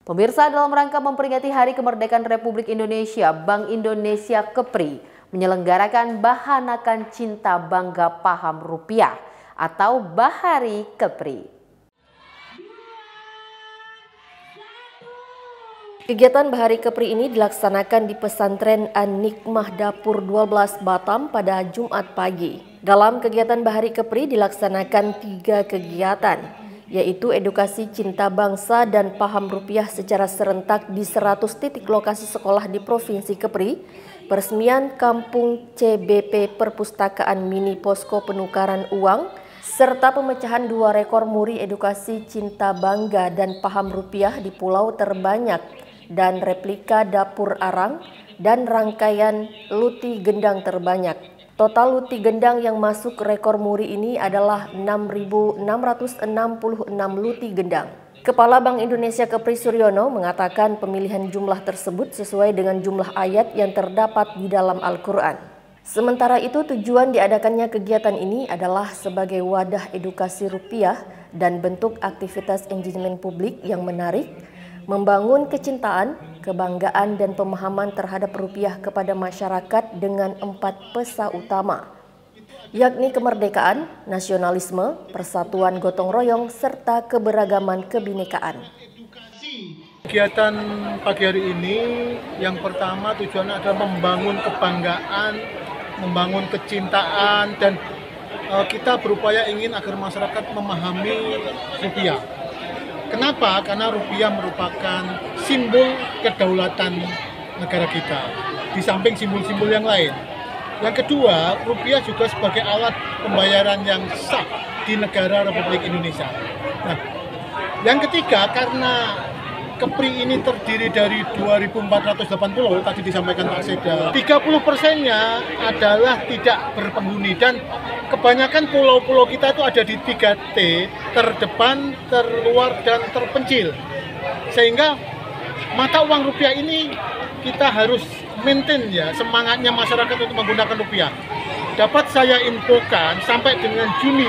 Pemirsa, dalam rangka memperingati Hari Kemerdekaan Republik Indonesia, Bank Indonesia Kepri menyelenggarakan Bahanakan Cinta Bangga Paham Rupiah atau Bahari Kepri. Kegiatan Bahari Kepri ini dilaksanakan di pesantren An-Nikmah Dapur 12 Batam pada Jumat pagi. Dalam kegiatan Bahari Kepri dilaksanakan 3 kegiatan, yaitu edukasi cinta bangsa dan paham rupiah secara serentak di 100 titik lokasi sekolah di Provinsi Kepri, peresmian Kampung CBP Perpustakaan Mini Posko Penukaran Uang, serta pemecahan 2 rekor muri edukasi cinta bangga dan paham rupiah di pulau terbanyak dan replika dapur arang dan rangkaian luti gendang terbanyak. Total luti gendang yang masuk rekor muri ini adalah 6.666 luti gendang. Kepala Bank Indonesia Kepri Suryono mengatakan pemilihan jumlah tersebut sesuai dengan jumlah ayat yang terdapat di dalam Al-Quran. Sementara itu, tujuan diadakannya kegiatan ini adalah sebagai wadah edukasi rupiah dan bentuk aktivitas engagement publik yang menarik, membangun kecintaan, kebanggaan, dan pemahaman terhadap rupiah kepada masyarakat dengan 4 pesa utama, yakni kemerdekaan, nasionalisme, persatuan gotong royong, serta keberagaman kebinekaan. Kegiatan pagi hari ini yang pertama tujuannya adalah membangun kebanggaan, membangun kecintaan, dan kita berupaya ingin agar masyarakat memahami rupiah. Kenapa? Karena rupiah merupakan simbol kedaulatan negara kita, di samping simbol-simbol yang lain. Yang kedua, rupiah juga sebagai alat pembayaran yang sah di negara Republik Indonesia. Nah, yang ketiga, karena Kepri ini terdiri dari 2.480, tadi disampaikan Pak Sekda, 30%-nya adalah tidak berpenghuni, dan kebanyakan pulau-pulau kita itu ada di 3T, terdepan, terluar, dan terpencil. Sehingga mata uang rupiah ini kita harus maintain ya, semangatnya masyarakat untuk menggunakan rupiah. Dapat saya infokan sampai dengan Juni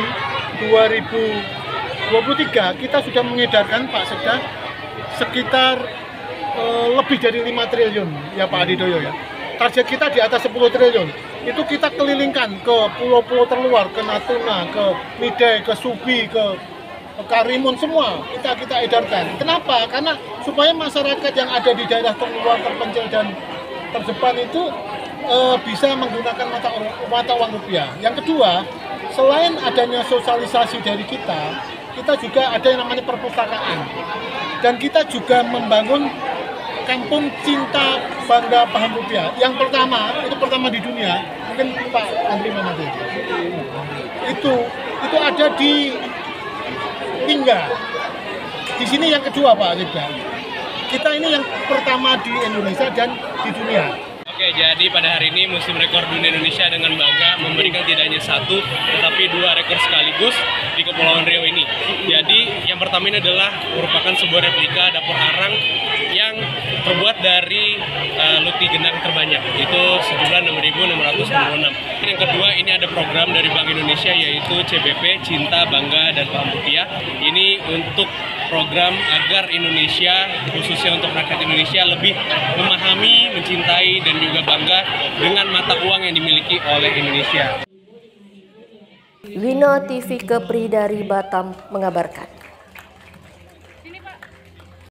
2023 kita sudah mengedarkan Pak Sekda sekitar lebih dari 5 triliun ya Pak Adidoyo ya. Target kita di atas 10 triliun. Itu kita kelilingkan ke pulau-pulau terluar, ke Natuna, ke Midai, ke Subi, ke Karimun, semua kita edarkan. Kenapa? Karena supaya masyarakat yang ada di daerah terluar, terpencil, dan terdepan itu bisa menggunakan mata uang rupiah. Yang kedua, selain adanya sosialisasi dari kita juga ada yang namanya perpustakaan. Dan kita juga membangun Kampung Cinta Bangga Paham Rupiah. Yang pertama, itu pertama di dunia. Mungkin Pak Andri mana dia? Itu ada di Lingga. Di sini yang kedua Pak Sekda. Kita ini yang pertama di Indonesia dan di dunia. Oke, jadi pada hari ini Museum Rekor Dunia Indonesia dengan bangga memberikan tidak hanya 1, tetapi 2 rekor sekaligus di Kepulauan Riau ini. Jadi yang pertama ini adalah merupakan sebuah replika dapur arang yang terbuat dari luti gendang terbanyak, itu sejumlah 6.666. Yang kedua, ini ada program dari Bank Indonesia yaitu CBP Cinta Bangga dan Paham Rupiah. Ini untuk program agar Indonesia, khususnya untuk rakyat Indonesia, lebih memahami, mencintai, dan juga bangga dengan mata uang yang dimiliki oleh Indonesia. Wino TV Kepri dari Batam mengabarkan.